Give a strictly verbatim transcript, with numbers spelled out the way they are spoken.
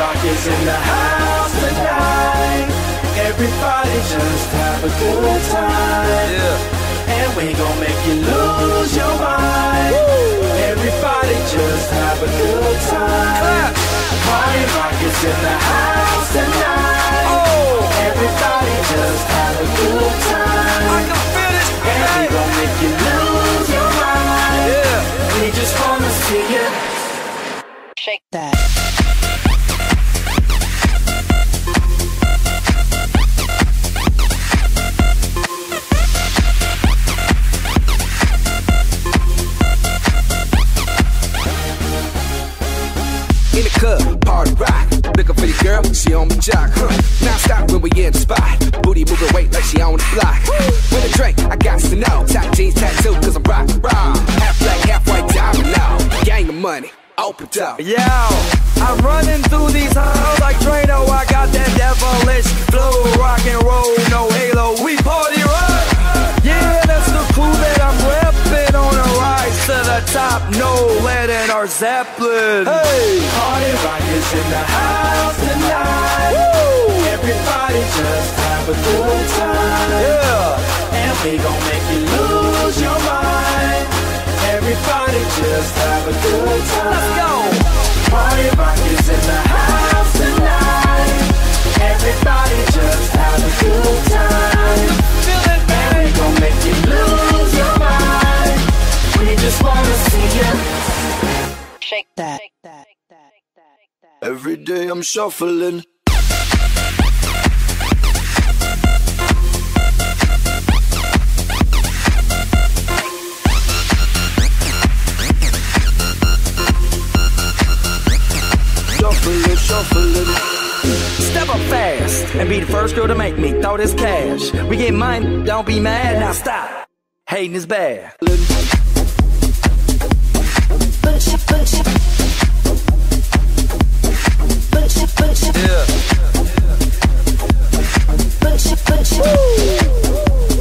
Rock is in the house tonight. Everybody just have a good time. Yeah. And we gon' make you lose your mind. Woo. Everybody just have a good time. Clap. Party Rock is in the house tonight. Oh. Everybody just have a good time. I can feel this. And we gon' make you lose your mind. Yeah. We just wanna see you shake that. In the club, party rock. Looking for the girl, she on my jock, huh? Now stop when we in the spot. Booty moving weight like she on the block. With a drink, I got to know. Top jeans tattoo, cause I'm rock, rock. Half black, half white diamond now. Gang of money, open up. Yo, I'm running through these halls like Drano. I got that devilish flow. Rock and roll, no halo. We party rock. Yeah, that's the crew that I'm reppin' on a rise to the top. No lead in our Zeppelin. Hey, Party Rock is in the house tonight. Woo. Everybody just have a good time. Yeah, and we gon' make you lose your mind. Everybody just have a good time. Let's go. Party Rock is in the house tonight. Everybody just have a good time. Feel it, man. And we gon' make you lose your mind. We just wanna see you shake that. Every day I'm shuffling. Shuffling, shuffling. Step up fast and be the first girl to make me throw this cash. We get mine, don't be mad. Now stop. Hating is bad. Yeah. Woo.